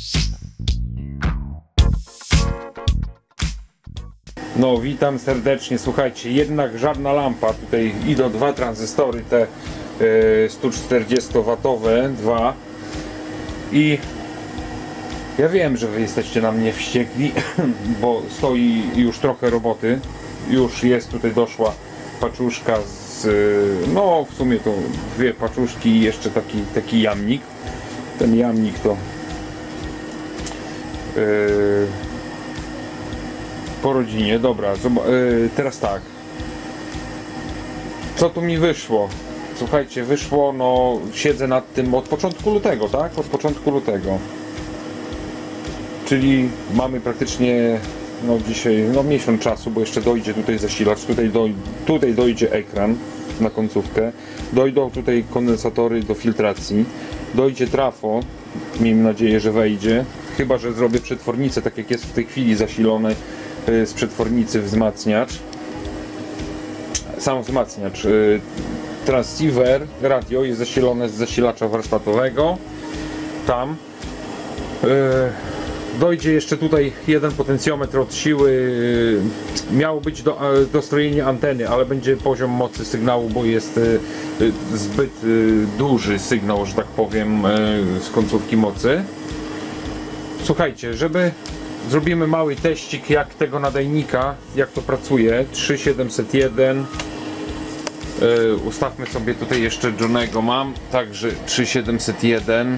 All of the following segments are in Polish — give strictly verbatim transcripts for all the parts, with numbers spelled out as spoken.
No, witam serdecznie. Słuchajcie, jednak żadna lampa. Tutaj idą dwa tranzystory, te yy, sto czterdziestowatowe, dwa. I ja wiem, że wy jesteście na mnie wściekli, bo stoi już trochę roboty. Już jest tutaj, doszła paczuszka z, no w sumie to dwie paczuszki i jeszcze taki, taki jamnik. Ten jamnik to yy, po rodzinie. Dobra, yy, teraz tak. Co tu mi wyszło? Słuchajcie, wyszło, no siedzę nad tym od początku lutego, tak? Od początku lutego. Czyli mamy praktycznie, no dzisiaj, no miesiąc czasu, bo jeszcze dojdzie tutaj zasilacz, tutaj, doj, tutaj dojdzie ekran na końcówkę, dojdą tutaj kondensatory do filtracji, dojdzie trafo, miejmy nadzieję, że wejdzie, chyba że zrobię przetwornicę, tak jak jest w tej chwili zasilony z przetwornicy wzmacniacz, sam wzmacniacz, transceiver, radio jest zasilone z zasilacza warsztatowego, tam. Dojdzie jeszcze tutaj jeden potencjometr od siły, miało być do, dostrojenie anteny, ale będzie poziom mocy sygnału, bo jest zbyt duży sygnał, że tak powiem, z końcówki mocy. Słuchajcie, żeby zrobimy mały teścik jak tego nadajnika, jak to pracuje, trzy siedemset jeden. Ustawmy sobie tutaj jeszcze Johnego mam, także trzy siedemset jeden.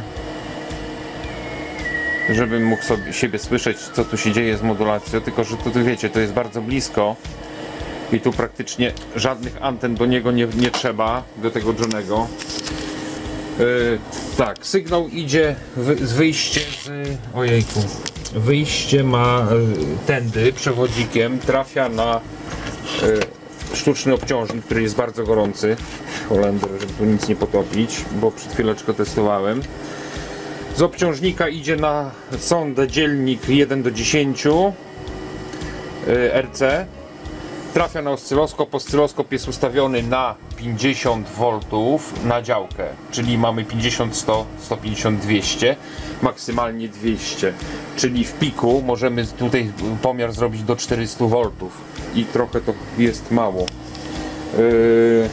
Żebym mógł sobie, siebie słyszeć, co tu się dzieje z modulacją, tylko że tu, tu wiecie, to jest bardzo blisko i tu praktycznie żadnych anten do niego nie, nie trzeba, do tego Johnego. Yy, tak, sygnał idzie w, z wyjście z... ojejku, wyjście ma y, tędy przewodzikiem, trafia na y, sztuczny obciążnik, który jest bardzo gorący, Holender, żeby tu nic nie potopić, bo przed chwileczką testowałem. Z obciążnika idzie na sondę dzielnik jeden do dziesięciu R C, trafia na oscyloskop, oscyloskop jest ustawiony na pięćdziesiąt woltów na działkę, czyli mamy pięćdziesiąt, sto, sto pięćdziesiąt, dwieście, maksymalnie dwieście, czyli w piku możemy tutaj pomiar zrobić do czterystu woltów i trochę to jest mało. Yy...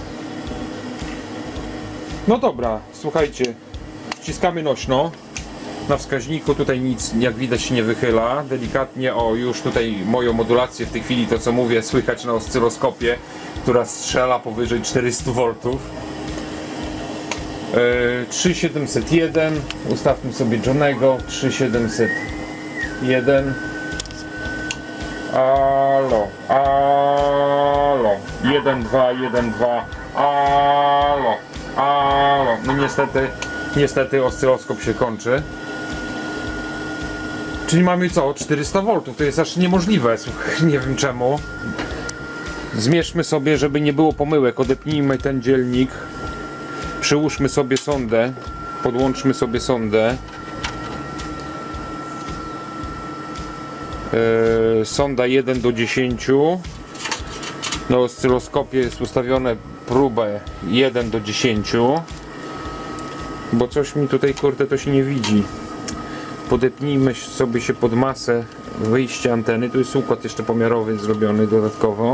No dobra, słuchajcie, wciskamy nośno. Na wskaźniku tutaj nic, jak widać, się nie wychyla. Delikatnie, o, już tutaj moją modulację w tej chwili, to co mówię, słychać na oscyloskopie, która strzela powyżej czterystu woltów. Yy, trzy siedemset jeden, ustawmy sobie Johnego, trzy siedemset jeden. Alo, alo, jeden dwa jeden dwa, alo, alo. No niestety, niestety oscyloskop się kończy. Czyli mamy co? czterysta woltów, to jest aż niemożliwe, słuchaj, nie wiem czemu. Zmierzmy sobie, żeby nie było pomyłek, odepnijmy ten dzielnik, przyłóżmy sobie sondę, podłączmy sobie sondę. Yy, sonda jeden do dziesięciu. Na oscyloskopie jest ustawione próbę jeden do dziesięciu. Bo coś mi tutaj, kurde, to się nie widzi. Podepnijmy sobie się pod masę wyjścia anteny. Tu jest układ jeszcze pomiarowy zrobiony dodatkowo.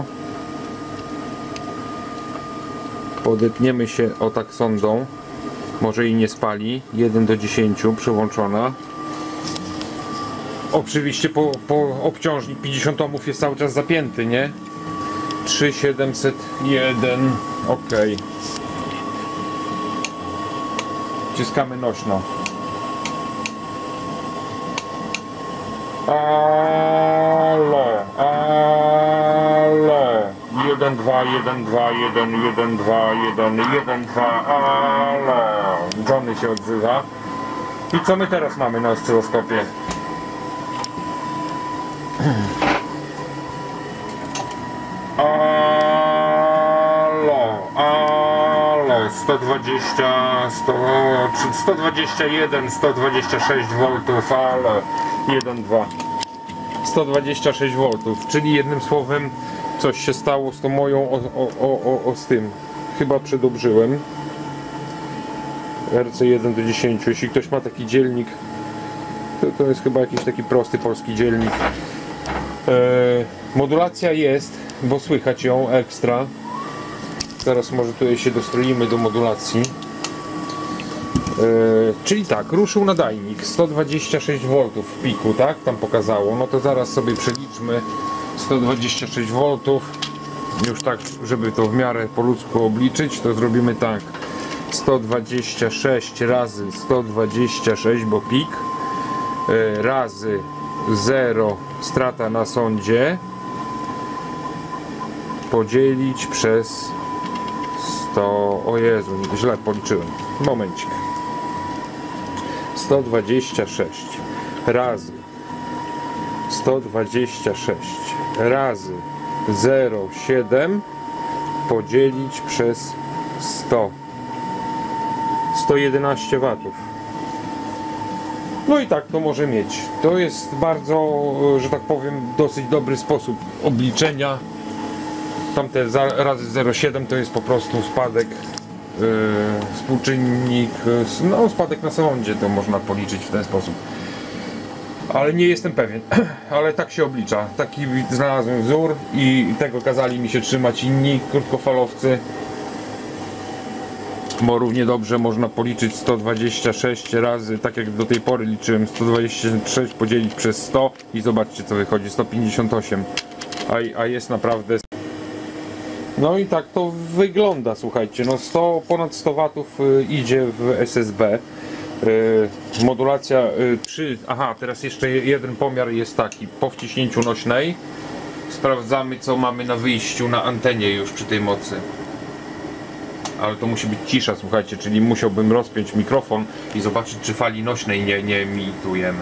Podepniemy się o tak sondą. Może i nie spali. jeden do dziesięciu przyłączona. Oczywiście po, po obciążnik pięćdziesiąt ohmów jest cały czas zapięty, nie? trzy siedemset jeden. Ok. Wciskamy nośno. Alo, alo, jeden dwa jeden dwa jeden jeden dwa jeden jeden dwa, alo, Johnny się odzywa. I co my teraz mamy na oscyloskopie? Alo, alo, sto dwadzieścia, sto, sto dwadzieścia jeden, sto dwadzieścia sześć woltów, ale jeden dwa, sto dwadzieścia sześć woltów, czyli jednym słowem coś się stało z tą moją, o, o, o, o, z tym, chyba przedobrzyłem. R C jeden do dziesięciu, jeśli ktoś ma taki dzielnik To, to jest chyba jakiś taki prosty polski dzielnik. E, modulacja jest, bo słychać ją ekstra. Teraz może tutaj się dostroimy do modulacji. E, czyli tak, ruszył nadajnik sto dwadzieścia sześć woltów w piku, tak? Tam pokazało. No to zaraz sobie przeliczmy sto dwadzieścia sześć woltów. Już tak, żeby to w miarę po ludzku obliczyć, to zrobimy tak. sto dwadzieścia sześć razy sto dwadzieścia sześć, bo pik, e, razy zero strata na sondzie, podzielić przez sto. O Jezu, źle policzyłem. Momencik. sto dwadzieścia sześć razy sto dwadzieścia sześć razy zero przecinek siedem podzielić przez sto. sto jedenaście watów. No i tak to może mieć. To jest bardzo, że tak powiem, dosyć dobry sposób obliczenia. Tamte za, razy zero przecinek siedem to jest po prostu spadek, yy, współczynnik, yy, no spadek na sondzie, to można policzyć w ten sposób. Ale nie jestem pewien, ale tak się oblicza. Taki znalazłem wzór i tego kazali mi się trzymać inni krótkofalowcy. Bo równie dobrze można policzyć sto dwadzieścia sześć razy, tak jak do tej pory liczyłem, sto dwadzieścia sześć podzielić przez sto i zobaczcie co wychodzi, sto pięćdziesiąt osiem, a, a jest naprawdę. No i tak to wygląda, słuchajcie, no sto, ponad sto watów idzie w S S B. Yy, modulacja yy, trzy, aha, teraz jeszcze jeden pomiar jest taki, po wciśnięciu nośnej sprawdzamy co mamy na wyjściu na antenie już przy tej mocy. Ale to musi być cisza, słuchajcie, czyli musiałbym rozpiąć mikrofon i zobaczyć czy fali nośnej nie, nie emitujemy.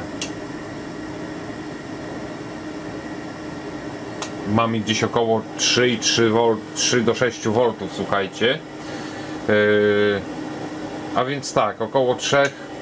Mamy gdzieś około trzy i trzy wolt, trzy do sześciu woltów, słuchajcie. Yy, a więc tak, około trzy,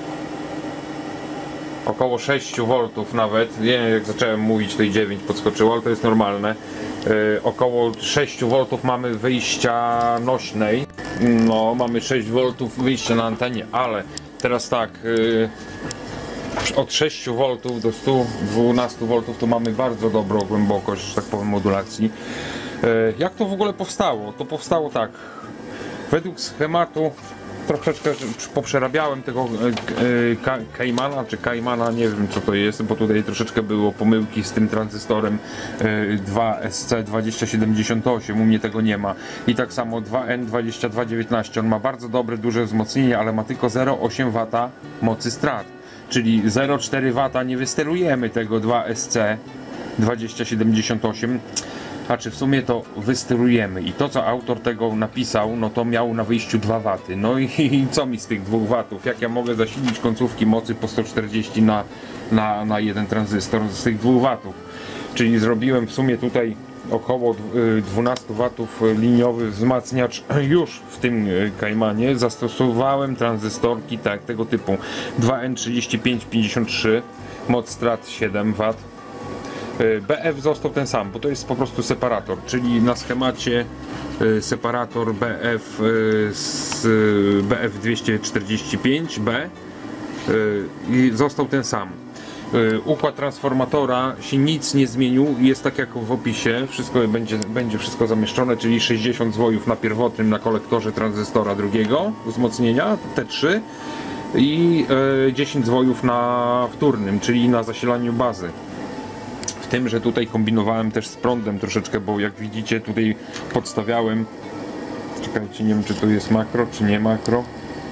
około sześciu woltów nawet. Nie wiem, jak zacząłem mówić to i dziewięć podskoczyło, ale to jest normalne. Yy, około sześciu woltów mamy wyjścia nośnej. No, mamy sześć woltów wyjścia na antenie, ale teraz tak, yy, od sześciu woltów do stu dwunastu woltów to mamy bardzo dobrą głębokość, że tak powiem, modulacji. Yy, jak to w ogóle powstało? To powstało tak, według schematu troszeczkę poprzerabiałem tego Caymana, czy Caymana, nie wiem co to jest, bo tutaj troszeczkę było pomyłki z tym tranzystorem dwa S C dwadzieścia siedemdziesiąt osiem, u mnie tego nie ma. I tak samo dwa N dwadzieścia dwa dziewiętnaście, on ma bardzo dobre, duże wzmocnienie, ale ma tylko zero przecinek osiem wata mocy strat. Czyli zero przecinek cztery wata nie wysterujemy tego dwa S C dwadzieścia siedemdziesiąt osiem. A czy w sumie to wysterujemy i to co autor tego napisał, no to miał na wyjściu dwa waty. No i, i co mi z tych dwóch watów? Jak ja mogę zasilić końcówki mocy po sto czterdzieści na, na, na jeden tranzystor z tych dwóch watów? Czyli zrobiłem w sumie tutaj około dwanaście watów liniowy wzmacniacz już w tym Caymanie. Zastosowałem tranzystorki tak, tego typu dwa N trzydzieści pięć pięćdziesiąt trzy, moc strat siedem wat. B F został ten sam, bo to jest po prostu separator, czyli na schemacie separator B F z B F dwieście czterdzieści pięć B i został ten sam. Układ transformatora się nic nie zmienił, jest tak jak w opisie, wszystko będzie, będzie wszystko zamieszczone, czyli sześćdziesiąt zwojów na pierwotnym, na kolektorze tranzystora drugiego wzmocnienia T trzy i dziesięć zwojów na wtórnym, czyli na zasilaniu bazy. Tym, że tutaj kombinowałem też z prądem troszeczkę, bo jak widzicie tutaj podstawiałem, czekajcie, nie wiem czy to jest makro, czy nie makro,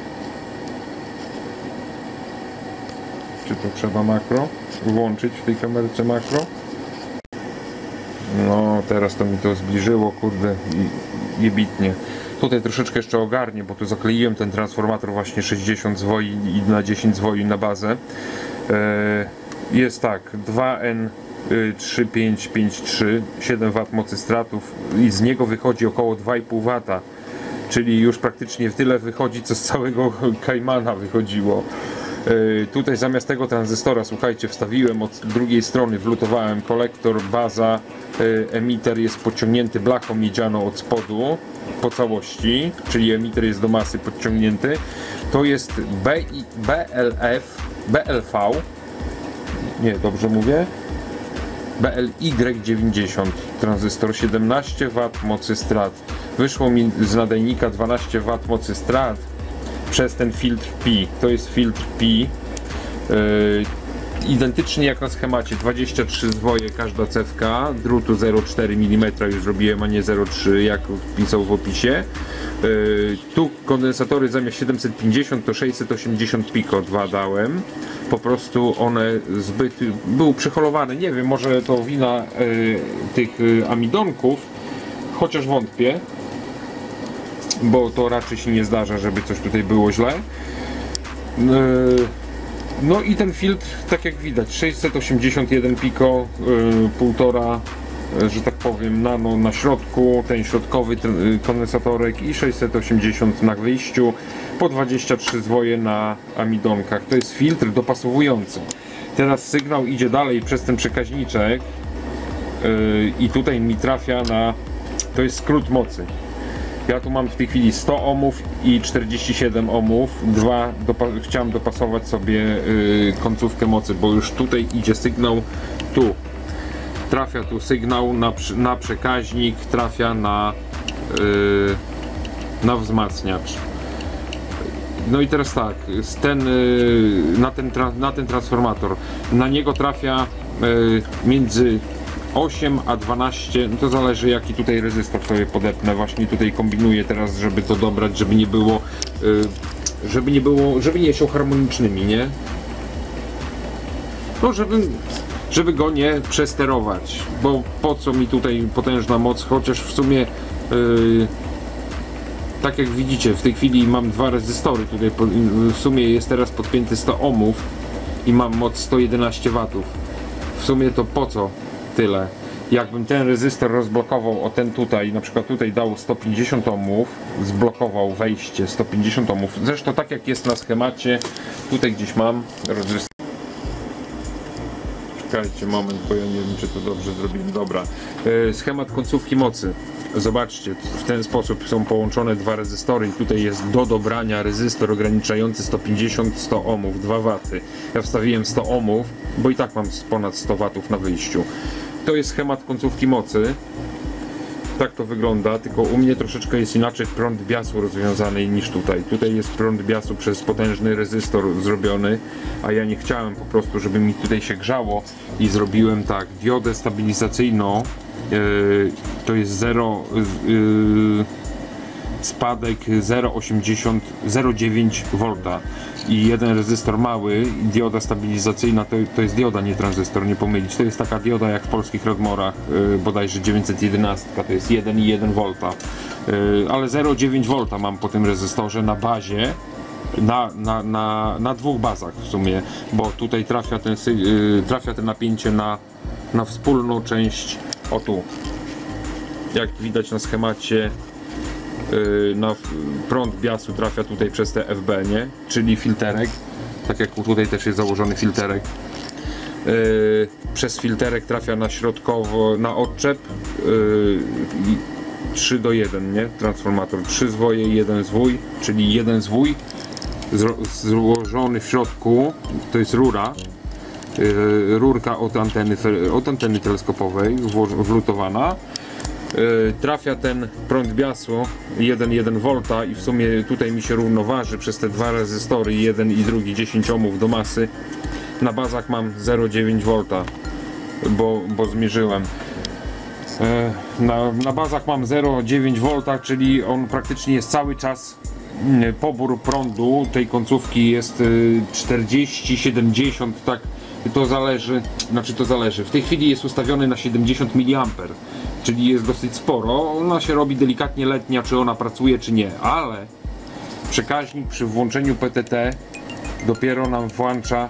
czy to trzeba makro włączyć w tej kamerce makro. No teraz to mi to zbliżyło, kurde, jebitnie. Tutaj troszeczkę jeszcze ogarnię, bo tu zakleiłem ten transformator właśnie sześćdziesiąt zwoi i na dziesięć zwoi na bazę. Jest tak, dwa N trzy pięć pięć trzy, siedem wat mocy stratów i z niego wychodzi około dwa i pół wata, czyli już praktycznie w tyle wychodzi co z całego Caymana wychodziło. Yy, tutaj zamiast tego tranzystora, słuchajcie, wstawiłem od drugiej strony, wlutowałem kolektor, baza, yy, emiter jest podciągnięty blachą miedzianą od spodu po całości, czyli emiter jest do masy podciągnięty. To jest B L F, B L V Nie, dobrze mówię? B L Y dziewięćdziesiąt, tranzystor siedemnaście watów mocy strat. Wyszło mi z nadajnika dwanaście watów mocy strat przez ten filtr P. To jest filtr P. Yy, identycznie jak na schemacie, dwadzieścia trzy zwoje każda cewka, drutu zero przecinek cztery milimetra już zrobiłem, a nie zero przecinek trzy jak pisał w opisie. Yy, tu kondensatory zamiast siedemset pięćdziesiąt to sześćset osiemdziesiąt piko dwa dałem. Po prostu one zbyt były przeholowane, nie wiem, może to wina yy, tych yy, amidonków, chociaż wątpię, bo to raczej się nie zdarza, żeby coś tutaj było źle. Yy, No i ten filtr, tak jak widać, sześćset osiemdziesiąt jeden piko, yy, półtora, yy, że tak powiem, nano na środku, ten środkowy yy, kondensatorek i sześćset osiemdziesiąt na wyjściu, po dwadzieścia trzy zwoje na amidonkach. To jest filtr dopasowujący. Teraz sygnał idzie dalej przez ten przekaźniczek yy, i tutaj mi trafia na, to jest skrót mocy. Ja tu mam w tej chwili sto ohmów i czterdzieści siedem ohmów. Dwa dopa chciałem dopasować sobie yy, końcówkę mocy, bo już tutaj idzie sygnał, tu trafia tu sygnał na, na przekaźnik, trafia na, yy, na wzmacniacz. No i teraz tak, ten, yy, na, ten na ten transformator, na niego trafia yy, między osiem a dwanaście, no to zależy jaki tutaj rezystor sobie podepnę. Właśnie tutaj kombinuję teraz, żeby to dobrać, żeby nie było yy, żeby nie było, żeby nie się harmonicznymi, nie? No żeby, żeby go nie przesterować, bo po co mi tutaj potężna moc, chociaż w sumie yy, tak jak widzicie, w tej chwili mam dwa rezystory tutaj, w sumie jest teraz podpięty sto ohmów i mam moc sto jedenaście watów. W sumie to po co tyle? Jakbym ten rezystor rozblokował, o ten tutaj, na przykład tutaj dał sto pięćdziesiąt ohmów, zblokował wejście sto pięćdziesiąt ohmów, zresztą tak jak jest na schemacie, tutaj gdzieś mam rezystor. Czekajcie moment, bo ja nie wiem, czy to dobrze zrobiłem. Dobra, yy, schemat końcówki mocy. Zobaczcie, w ten sposób są połączone dwa rezystory i tutaj jest do dobrania rezystor ograniczający sto pięćdziesiąt sto ohmów, dwa waty. Ja wstawiłem sto ohmów, bo i tak mam ponad sto watów na wyjściu. To jest schemat końcówki mocy. Tak to wygląda, tylko u mnie troszeczkę jest inaczej prąd biasu rozwiązany niż tutaj. Tutaj jest prąd biasu przez potężny rezystor zrobiony, a ja nie chciałem po prostu, żeby mi tutaj się grzało i zrobiłem tak, diodę stabilizacyjną. Yy, to jest zero yy, spadek zero przecinek osiemdziesiąt zero przecinek dziewięć wolta i jeden rezystor mały, dioda stabilizacyjna, to, to jest dioda, nie tranzystor, nie pomylić, to jest taka dioda jak w polskich Rodmorach, yy, bodajże dziewięćset jedenaście, to jest jeden i jeden wolta, yy, ale zero przecinek dziewięć wolta mam po tym rezystorze na bazie, na, na, na, na dwóch bazach w sumie, bo tutaj trafia ten, yy, trafia te napięcie na, na wspólną część, o tu, jak widać na schemacie, yy, na prąd biasu trafia tutaj przez te F B, nie? Czyli filterek, tak jak tutaj też jest założony filterek. Yy, przez filterek trafia na środkowo, na odczep, yy, trzy do jeden, nie? Transformator, trzy zwoje i jeden zwój, czyli jeden zwój złożony w środku, to jest rura. Yy, rurka od anteny, od anteny teleskopowej wlutowana, yy, trafia ten prąd biasu jeden przecinek jeden wolta i w sumie tutaj mi się równoważy przez te dwa rezystory, jeden i drugi, dziesięć ohmów do masy. Na bazach mam zero przecinek dziewięć wolta, bo, bo zmierzyłem. Yy, na, na bazach mam zero przecinek dziewięć wolta, czyli on praktycznie jest cały czas. Pobór prądu tej końcówki jest czterdzieści siedemdziesiąt, tak, to zależy, znaczy to zależy, w tej chwili jest ustawiony na siedemdziesiąt miliamperów, czyli jest dosyć sporo, ona się robi delikatnie letnia, czy ona pracuje, czy nie, ale przekaźnik przy włączeniu P T T dopiero nam włącza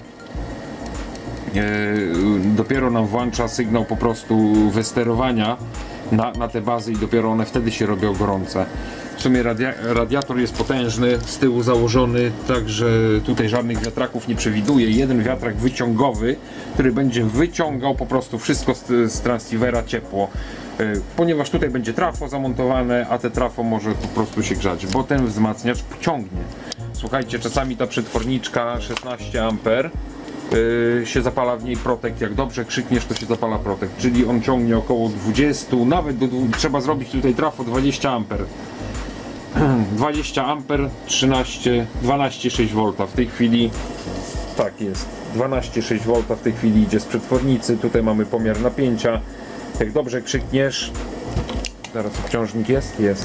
yy, dopiero nam włącza sygnał po prostu wysterowania na, na te bazy i dopiero one wtedy się robią gorące. W sumie radia radiator jest potężny, z tyłu założony, także tutaj żadnych wiatraków nie przewiduję. Jeden wiatrak wyciągowy, który będzie wyciągał po prostu wszystko z, z transceivera ciepło. Yy, ponieważ tutaj będzie trafo zamontowane, a te trafo może po prostu się grzać, bo ten wzmacniacz ciągnie. Słuchajcie, czasami ta przetworniczka szesnaście amperów yy, się zapala w niej protect. Jak dobrze krzykniesz, to się zapala protect, czyli on ciągnie około dwadzieścia, nawet do, trzeba zrobić tutaj trafo dwadzieścia amper. dwadzieścia amper, trzynaście, dwanaście przecinek sześć wolta w tej chwili. Tak jest, dwanaście przecinek sześć wolta w tej chwili idzie z przetwornicy. Tutaj mamy pomiar napięcia. Jak dobrze krzykniesz, zaraz obciążnik jest, jest.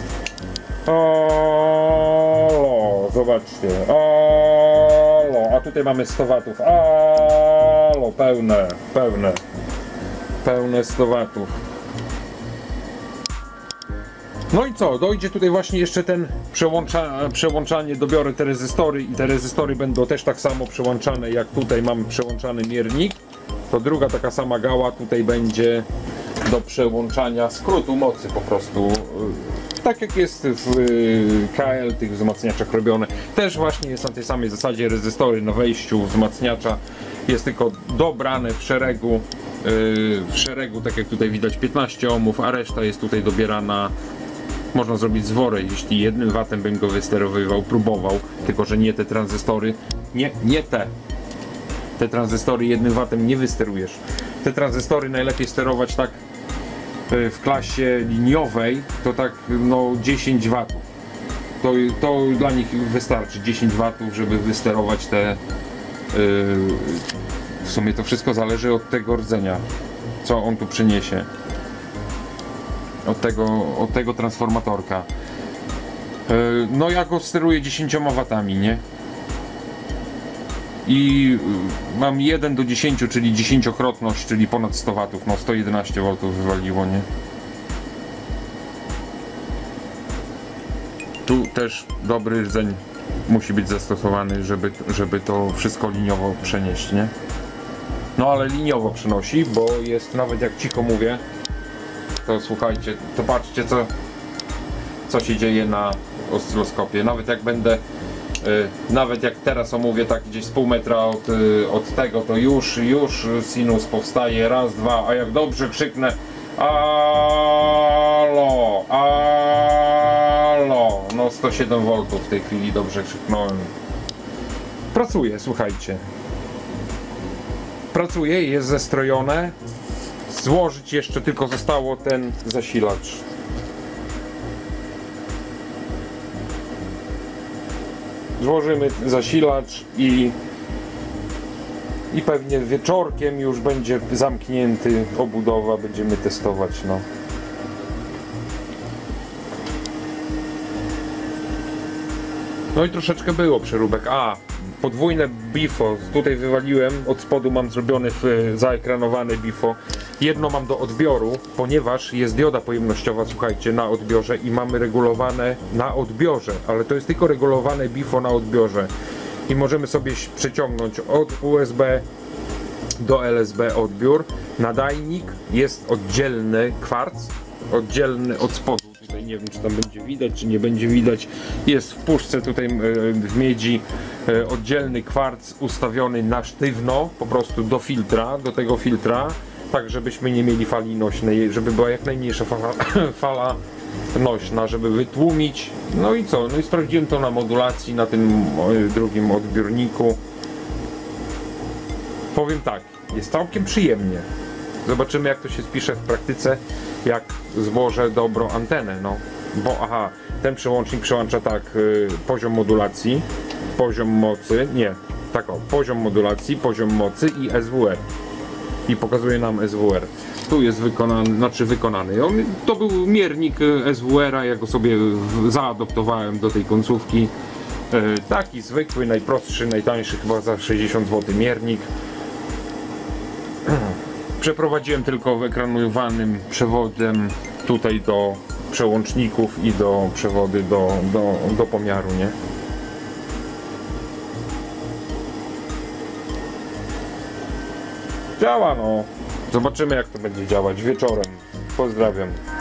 Alo, zobaczcie, alo, a tutaj mamy sto watów, alo, pełne, pełne, pełne sto watów. No i co, dojdzie tutaj właśnie jeszcze ten przełącza, przełączanie, dobiorę te rezystory i te rezystory będą też tak samo przełączane jak tutaj mamy przełączany miernik. To druga taka sama gała tutaj będzie do przełączania skrótu mocy po prostu. Tak jak jest w K L, tych wzmacniaczach robione. Też właśnie jest na tej samej zasadzie rezystory na wejściu wzmacniacza. Jest tylko dobrane w szeregu, w szeregu, tak jak tutaj widać, piętnaście ohmów, a reszta jest tutaj dobierana. Można zrobić zwory, jeśli jednym watem bym go wysterowywał, próbował, tylko że nie te tranzystory, nie, nie te. Te tranzystory jednym watem nie wysterujesz. Te tranzystory najlepiej sterować tak w klasie liniowej, to tak no dziesięć watów. To, to dla nich wystarczy dziesięć watów, żeby wysterować te... Yy, w sumie to wszystko zależy od tego rdzenia, co on tu przyniesie. Od tego, od tego transformatorka. Yy, no ja go steruję dziesięcioma watami, nie? I yy, mam jeden do dziesięciu, czyli dziesięciokrotność, czyli ponad sto watów, no sto jedenaście woltów wywaliło, nie? Tu też dobry rdzeń musi być zastosowany, żeby, żeby to wszystko liniowo przenieść, nie? No ale liniowo przenosi, bo jest, nawet jak cicho mówię, to słuchajcie, to patrzcie co, co się dzieje na oscyloskopie. Nawet jak będę, yy, nawet jak teraz omówię tak gdzieś z pół metra od, yy, od tego, to już, już sinus powstaje, raz, dwa, a jak dobrze krzyknę alo, alo, no sto siedem woltów w tej chwili dobrze krzyknąłem. Pracuje, słuchajcie. Pracuje, jest zestrojone. Złożyć jeszcze tylko zostało ten zasilacz. Złożymy zasilacz i i pewnie wieczorkiem już będzie zamknięty obudowa, będziemy testować, no. No i troszeczkę było przeróbek. A, podwójne bifo, tutaj wywaliłem, od spodu mam zrobione w, zaekranowane bifo. Jedno mam do odbioru, ponieważ jest dioda pojemnościowa, słuchajcie, na odbiorze i mamy regulowane na odbiorze, ale to jest tylko regulowane bifo na odbiorze. I możemy sobie przeciągnąć od U S B do L S B odbiór. Nadajnik jest oddzielny kwarc, oddzielny od spodu. Tutaj nie wiem, czy tam będzie widać, czy nie będzie widać. Jest w puszce tutaj w miedzi oddzielny kwarc ustawiony na sztywno, po prostu do filtra, do tego filtra, tak żebyśmy nie mieli fali nośnej, żeby była jak najmniejsza fala, fala nośna, żeby wytłumić. No i co? No i sprawdziłem to na modulacji, na tym drugim odbiorniku. Powiem tak, jest całkiem przyjemnie. Zobaczymy, jak to się spisze w praktyce, jak złożę dobrą antenę, no. Bo aha, ten przełącznik przełącza tak, y, poziom modulacji, poziom mocy, nie, tak o, poziom modulacji, poziom mocy i S W R. I pokazuje nam S W R. Tu jest wykonany, znaczy wykonany. On, to był miernik S W R-a, ja go sobie w, zaadoptowałem do tej końcówki. E, taki zwykły, najprostszy, najtańszy, chyba za sześćdziesiąt złotych miernik. Przeprowadziłem tylko wyekraniowanym przewodem tutaj do przełączników i do przewody do, do, do pomiaru, nie? Działa, no. Zobaczymy, jak to będzie działać wieczorem. Pozdrawiam.